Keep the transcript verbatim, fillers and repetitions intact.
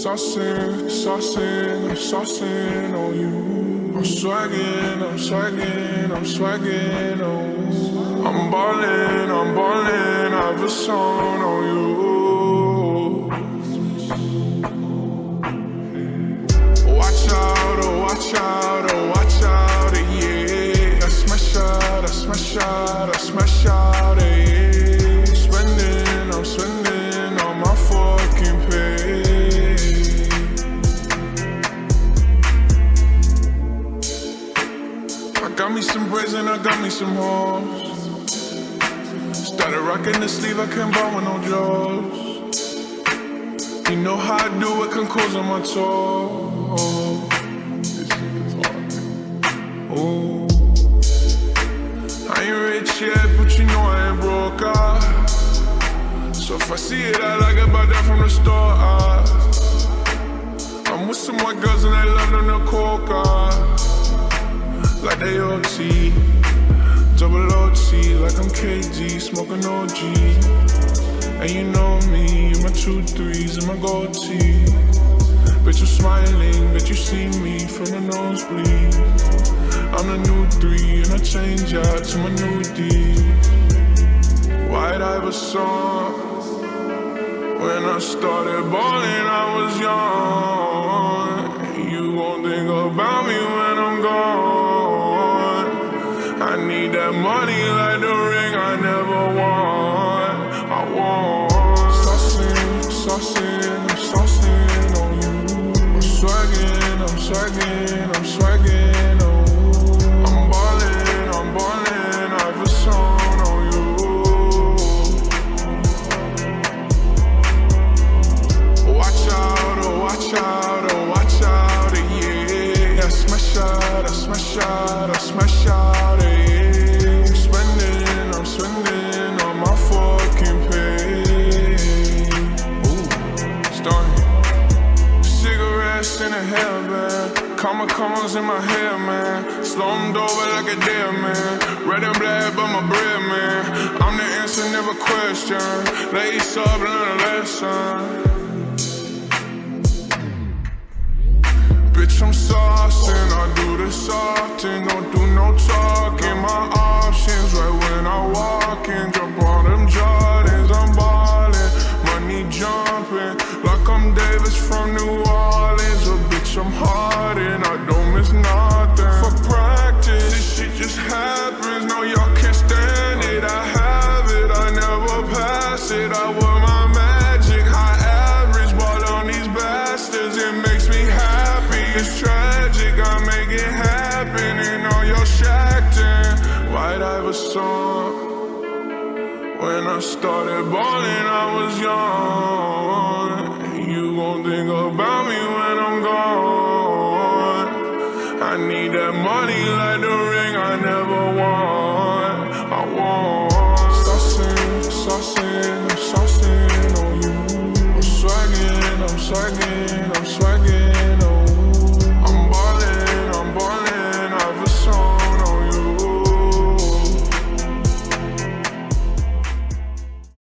saucing, saucing, I'm saucing on you. I'm swagging, I'm swagging, I'm swagging on you. I'm ballin', I'm ballin', I've a song on you. Watch out, oh watch out, oh watch out, yeah. I smash out, I smash out, I smash out, yeah. Spending, I'm spending on my fucking pay. I got me some braids and I got me some hoes. Started rocking the sleeve, I can't buy with no jaws. You know how I do it, can close on my toes. Ooh. I ain't rich yet, but you know I ain't broke, ah. So if I see it, I like it, buy that from the store, ah. I'm with some white girls and they love them to coca, like they O T, double O T, like I'm K D, smoking O G. And you know me, my two threes and my gold tee. Bitch, I'm smiling, bet you see me from the nosebleed. I'm the new three, and I change out to my new D. White Iverson. When I started ballin', I was young. You gon' think about me when I'm gone. I need that money like the ring I never won. I want saucing, saucing, I'm saucing on you. I'm swaggin', I'm swaggin', I'm swaggin' on you. I'm ballin', I'm ballin', I've a song on you. Watch out, oh watch out, oh watch out, yeah. I smash out, I smash out, I smash out, yeah. I'm spending, I'm spending on my fucking pay. Ooh, starting. Cigarettes in a hairband, comma commas in my hair, man. Slummed over like a dead man. Red and black, but my bread, man. I'm the answer, never question. Lace up, learn a lesson. Bitch, I'm saucing, I do this often. Don't do no talking, my options right when I walk in. Jump on them Jordans, I'm ballin'. Money jumping, like I'm Davis from New Orleans. A bitch, I'm hard and I don't miss nothing. For practice, this shit just happens. No, y'all can't stand it, I have it. I never pass it, I wear my magic. High average, ball on these bastards, it makes me happy. It's tragic, I make it happen. And all your shacking, White Iverson. When I started ballin', I was young. You gon' think about me when I'm gone. I need that money like the ring I never won. I want saucing, saucing, I'm saucing on you. I'm swaggin', I'm swaggin', I'm swaggin'.